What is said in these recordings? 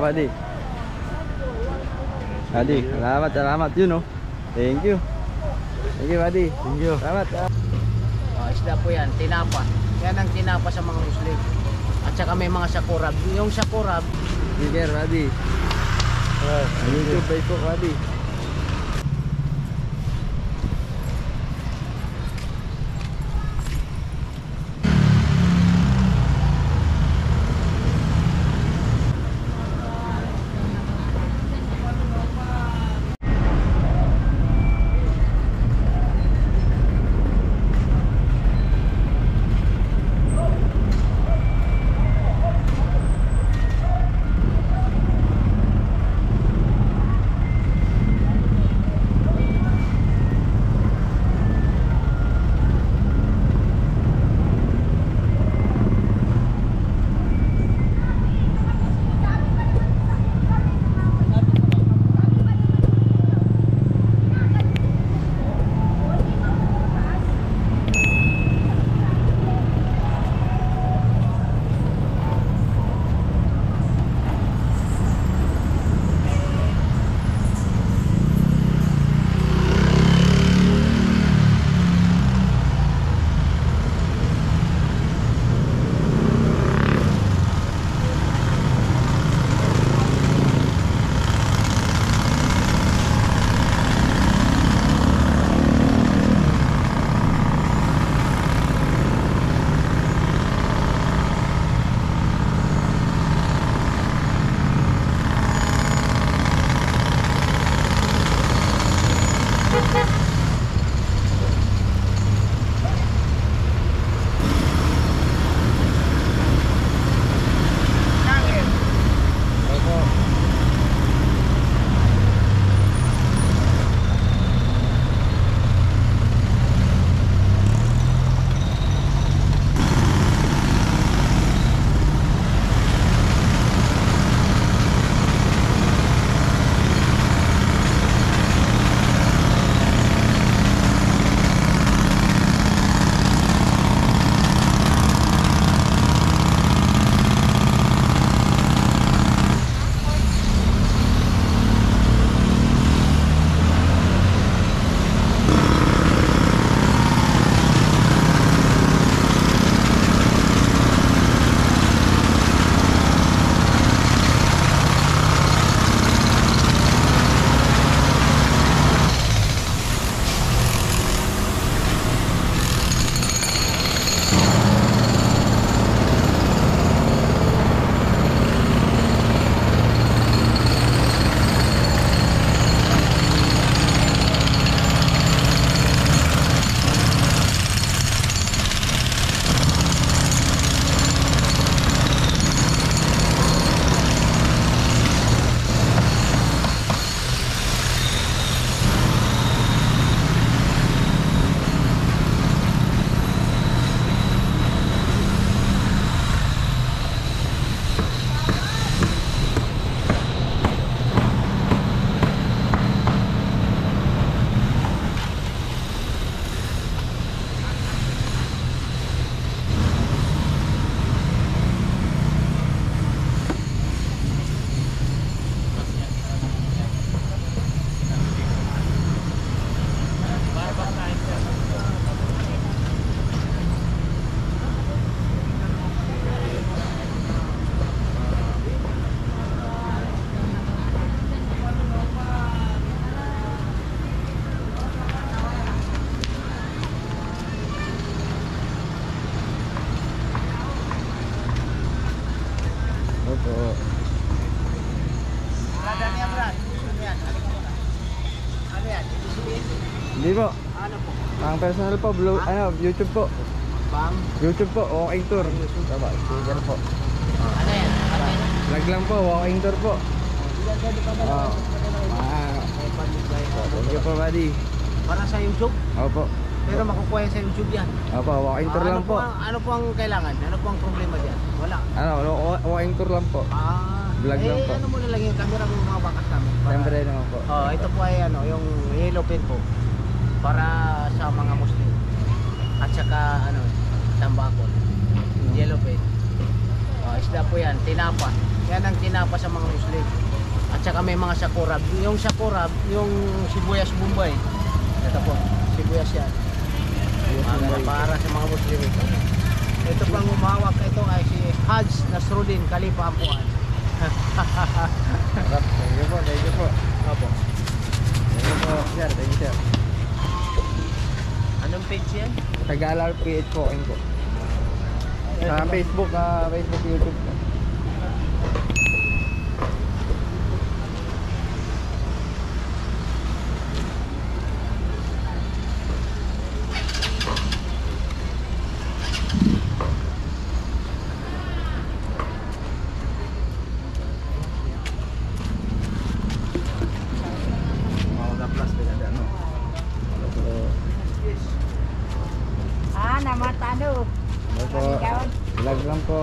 buddy. Buddy, salamat yun oh. Thank you. Thank you buddy. Thank you. Salamat. Isda po yan, tinapa. Yan ang tinapa sa mga Muslim. At saka may mga sakurab. Yung sakurab, Sige buddy. YouTube, Facebook buddy. Hindi po. Ano po? Ang personal po, YouTube po. Bang? YouTube po, walking tour. Tama, sticker po. Ano yan? Vlog lang po, walking tour po. Oh. Thank you po, buddy. Para sa YouTube? Opo. Pero makukuha yan sa YouTube yan. Opo, walking tour lang po. Ano po ang kailangan? Ano po ang problema dyan? Wala. Walking tour lang po. Vlog lang po. Ano mo na lang yung camera ng mga bakas namin? Siyempre naman po. Ito po ay yung yellow pen po. Para sa mga Muslim. At saka tambakol. Yellow pen. Isda po yan, tinapa. Yan ang tinapa sa mga Muslim. At saka may mga sakurab. Yung sakurab, yung sibuyas Bombay. Ito po, sibuyas yan. Para sa mga Muslim ito. Ito pang umawak ito ay si Haj Nasruddin Khalifa Ampuan. Sarap. Thank you po, thank you po. Opo. Thank you po, sir. Thank you, sir. Anong page yan? Tagalar PH po, po. Sa Facebook, Facebook, YouTube po. Namatano. Ano po? Vlog lang po.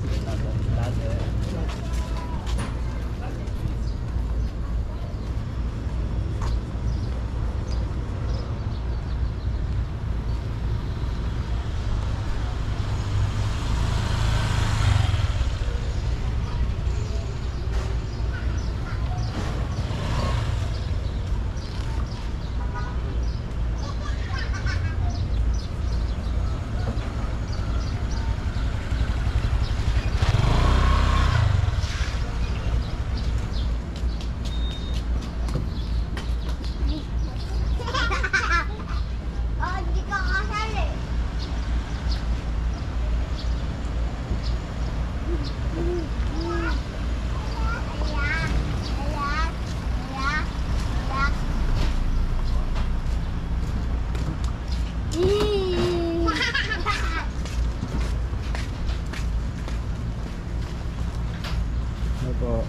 Po.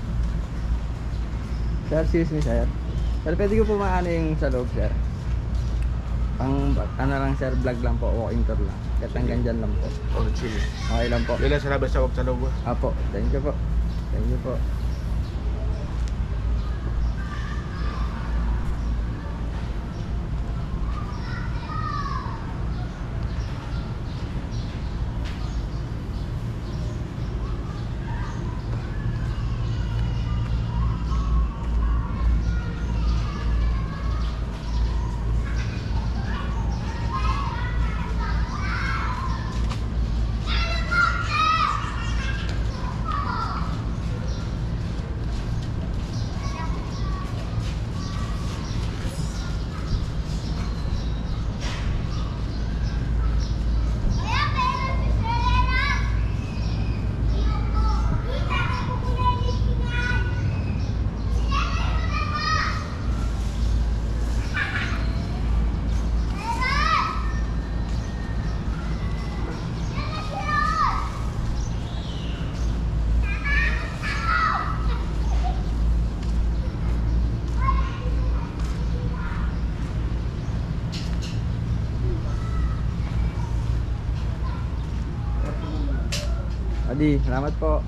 Sir, excuse me, sir. Sir, pwede ko po maano yung sa loob, sir? Pang, ano lang, sir, vlog lang po, walking tour lang. Kahit hanggang dyan lang po. Oh, chill. Okay lang po. Lila sa labas sa wag sa loob. Apo, thank you po. Thank you po. Adi, salamat po.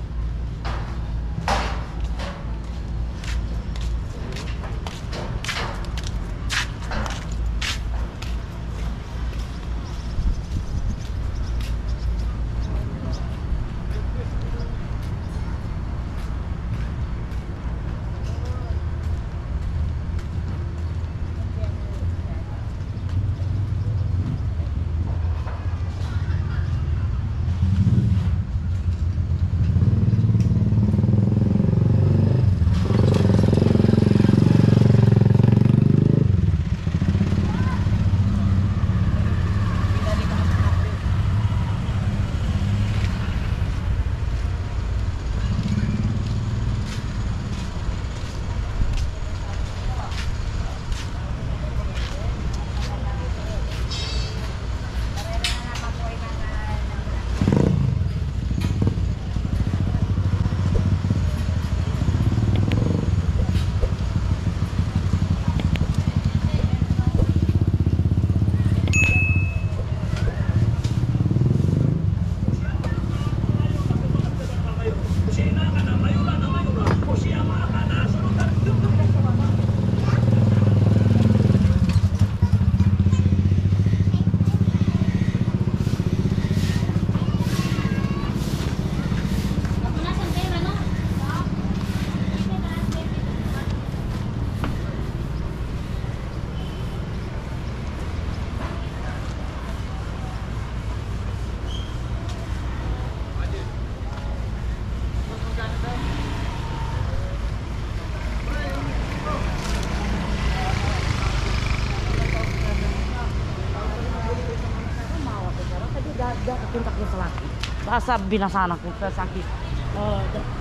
Diyan, punta ko sa laki. Basta binasanak ko sa sakit. Oh,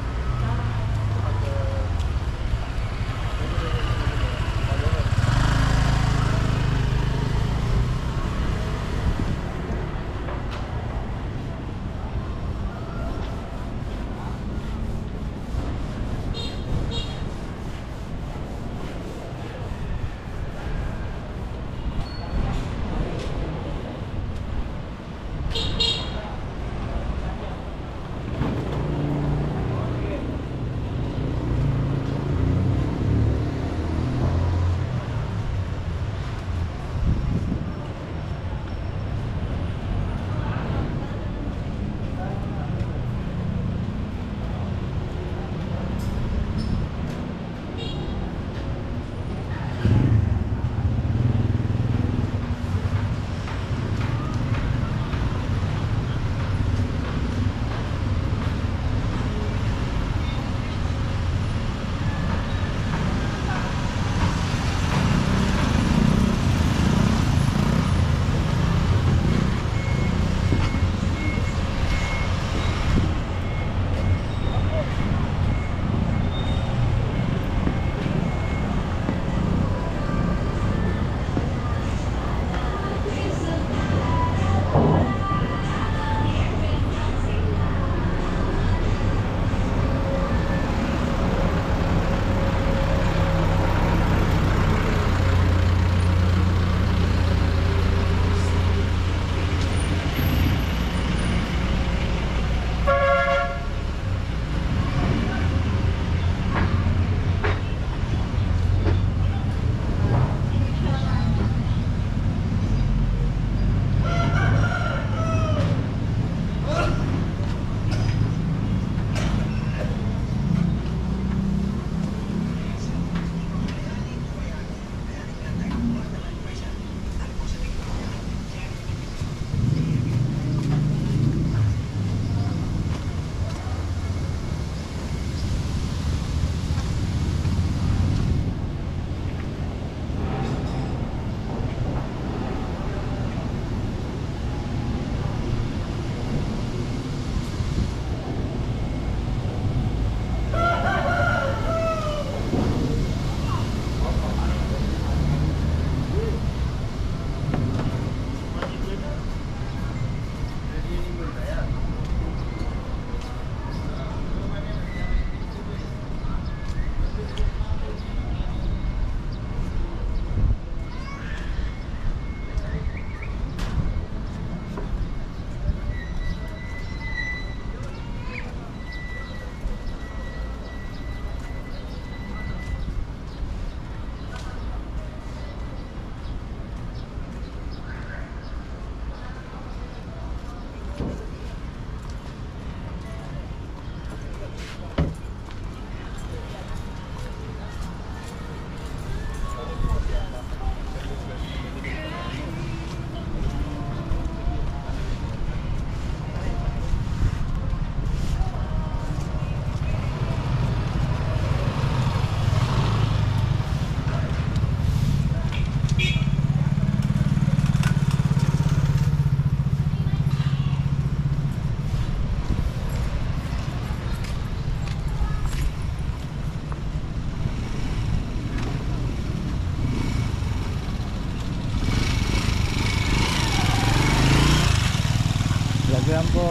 Vlog lang po.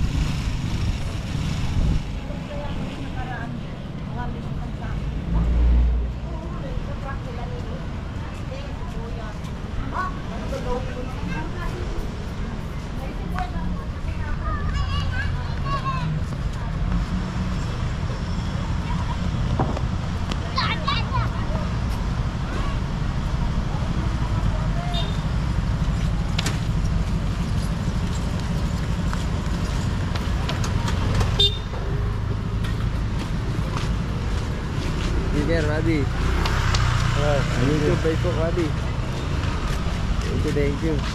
Sige, Raddy. YouTube, Facebook, Raddy. Thank you.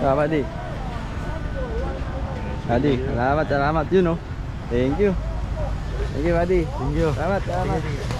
Buddy. Buddy, salamat, salamat. Yun, oh. Thank you. Thank you, buddy. Thank you. Salamat, salamat.